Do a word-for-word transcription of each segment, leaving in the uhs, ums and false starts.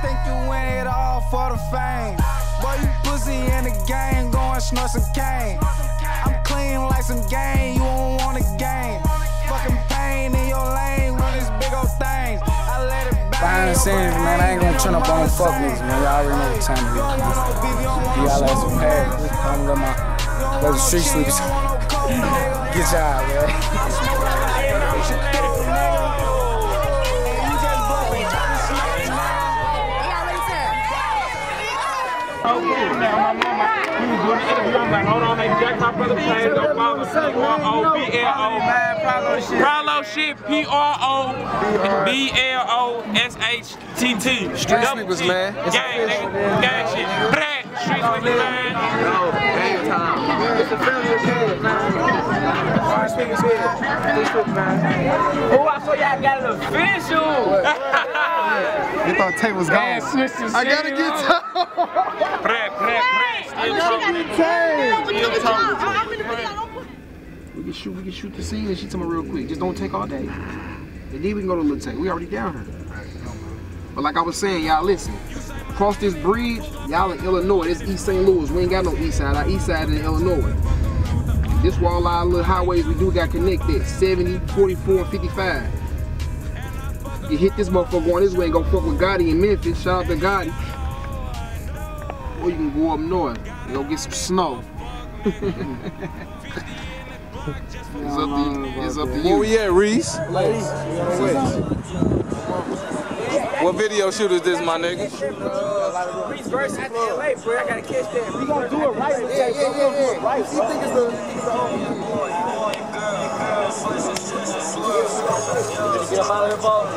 think you win it all for the fame. Boy, you pussy in the game, going snort some cane. I'm clean like some game, you won't want a game. Fucking pain in your lane, run this big old thing. I let it bang. Behind the scenes, man, I ain't gonna turn up on fuck niggas, man. Y'all already know what time it is. Y'all ass some pad. I'm gonna my let the street sleepers. Get y'all, man. Oh, now my mama, he was doing the interview. I'm like, hold on, they jack my brother playing. Don't follow. P R O B L O. Prolo shit. P R O B L O S H T T. Street sleepers, man. Gang, nigga. Gang shit. Black. Street sleepers, man. No, gang time. It's the family of kids, man. Street sleepers here. Street sleepers, man. Oh, I saw y'all got an official. You thought Tay was gone. I gotta get Tay. Prep, prep, prep. Still talking. Still talking. We can shoot, we can shoot the scene and she tell me real quick. Just don't take all day. And then we can go to Little Tay. We already down here. But like I was saying, y'all listen. Cross this bridge, y'all in Illinois. This East Saint Louis. We ain't got no east side. Our east side in Illinois. This wall our little highways we do got connected. seventy, forty-four, and fifty-five. You hit this motherfucker going this way and go fuck with Gotti in Memphis. Shout out to Gotti. Or you can go up north and go get some snow. It's up to you. It's up to you. Where we at, Reese? What video shoot is this, my nigga? Reese versus L A, bro. I gotta catch that. We gonna do it right. Yeah, yeah, yeah, yeah. Right. You think it's the... Get up out of here, ball.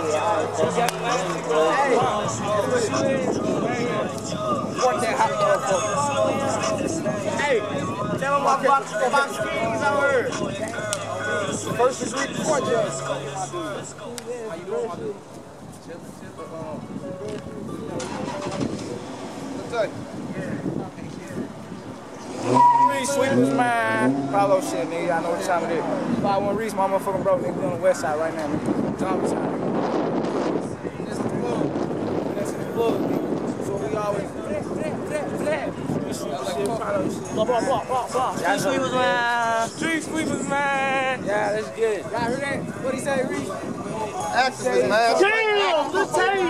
Hey, tell them about about skis out here. First degree project. How you doing, my dude? Reese Sweepers, man. Follow shit, nigga. I know what time it is. five one Reese, my motherfucking bro, nigga. We on the west side right now, nigga. Thomas side. This is the plug. This is the plug, nigga. So we always flat, flat, flat, flat. Street sweepers, shit. Follow shit. Blah, blah, blah, blah, blah. Street sweepers, man. Street sweepers, man. Yeah, that's good. Y'all heard that? What'd he say, Reese? Activist, man. Damn, the team.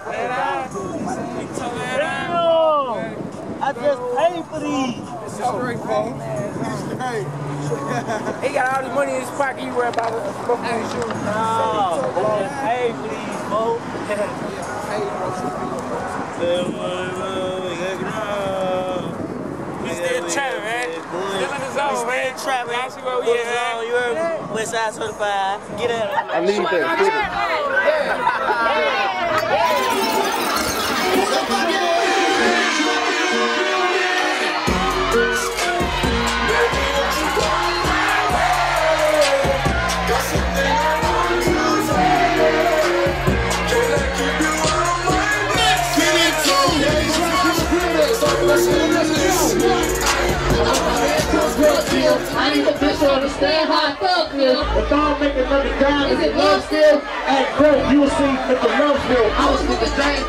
Damn. I just paid for these. It's straight, bro. He got all the money in his pocket. You worry about it. Hey, shoot. No, I paid for these, bro. We still trapping, man. Still in the zone, man. Trapping. I see where we at, man. You heard me? West Side certified. Get out. I need that. I need the bitch to understand how I fuck this. If I don't make another dime, is it love still? And bro, you will see if the love still. I was with the same